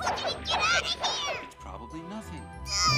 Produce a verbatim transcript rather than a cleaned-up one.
want you to get out of here! It's probably nothing. Uh,